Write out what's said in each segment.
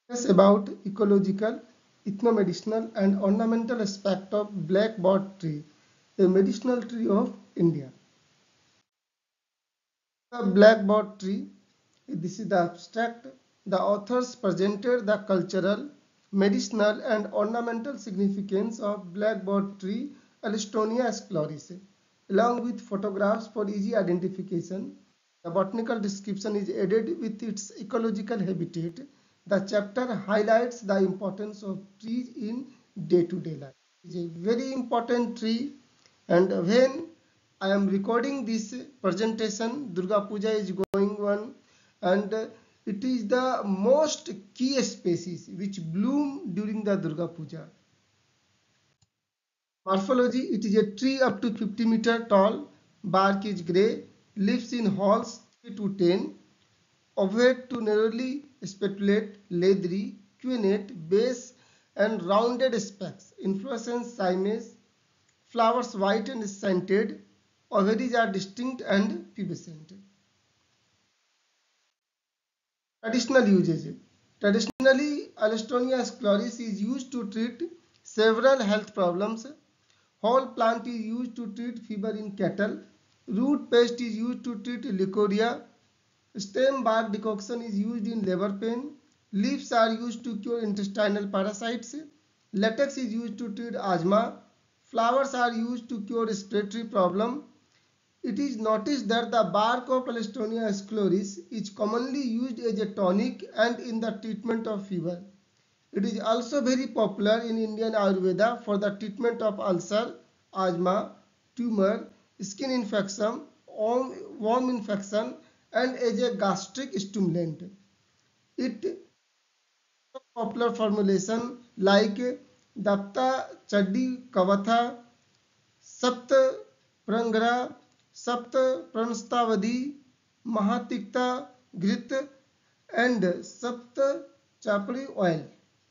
Discuss about ecological, ethnomedicinal and ornamental aspect of blackboard tree, a medicinal tree of India. The blackboard tree, this is the abstract. The authors presented the cultural, medicinal and ornamental significance of blackboard tree Alstonia sclerosis, along with photographs for easy identification. The botanical description is added with its ecological habitat. The chapter highlights the importance of trees in day-to-day life. It is a very important tree, and when I am recording this presentation, Durga Puja is going on, and it is the most key species which bloom during the Durga Puja. Morphology, it is a tree up to 50-meter tall, bark is grey, leaves in halls 3 to 10, ovate to narrowly spatulate, leathery, cuneate, base and rounded spikes, inflorescence cymes, flowers white and scented, ovaries are distinct and pubescent. Traditional uses. Traditionally, Alstonia sclerosis is used to treat several health problems. Whole plant is used to treat fever in cattle. Root paste is used to treat leukorrhea. Stem bark decoction is used in labor pain. Leaves are used to cure intestinal parasites. Latex is used to treat asthma. Flowers are used to cure respiratory problem. It is noticed that the bark of Alstonia sclerosis is commonly used as a tonic and in the treatment of fever. It is also very popular in Indian Ayurveda for the treatment of ulcer, asthma, tumor, skin infection, worm infection and as a gastric stimulant. It popular formulation like Dapta Chaddi Kavatha, सप्त प्रंगरा, सप्त प्रणस्तावधि, महातिक्ता घृत and सप्त chapri oil.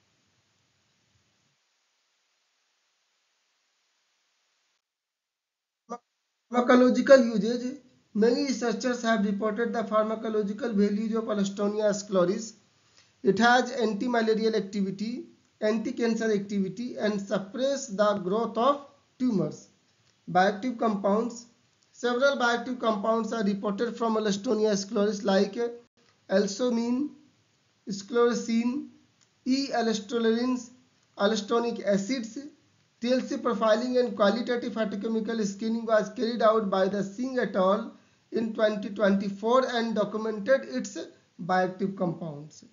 Pharmacological usage. Many researchers have reported the pharmacological values of Alstonia sclerosis. It has anti-malarial activity, anti-cancer activity and suppress the growth of tumors. Bioactive compounds. Several bioactive compounds are reported from Alstonia sclerosis like alsomine, sclerosine, E-alstrolins, alstonic acids. TLC profiling and qualitative phytochemical screening was carried out by the Singh et al. In 2024 and documented its bioactive compounds.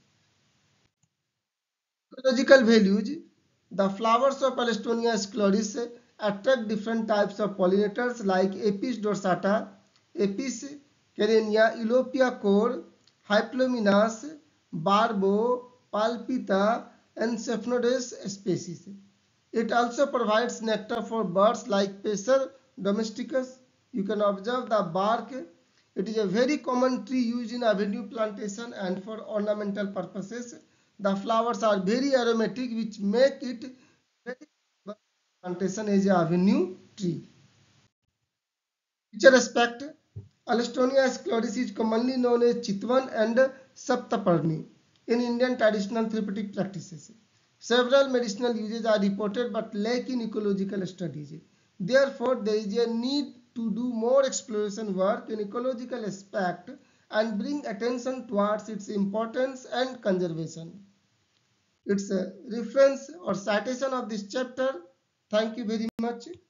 Ecological values. The flowers of Alstonia sclerosis attract different types of pollinators like Apis dorsata, Apis carenia, Elopia cor, Hyplominas, Barbo, Palpita, and Cephalodes species. It also provides nectar for birds like Passer domesticus. You can observe the bark. It is a very common tree used in avenue plantation and for ornamental purposes. The flowers are very aromatic, which make it very plantation as a avenue tree. Feature aspect. Alstonia sclerosis is commonly known as Chitwan and Saptaparni in Indian traditional therapeutic practices. Several medicinal uses are reported but lack in ecological studies. Therefore, there is a need to do more exploration work in ecological aspect and bring attention towards its importance and conservation. It's a reference or citation of this chapter. Thank you very much.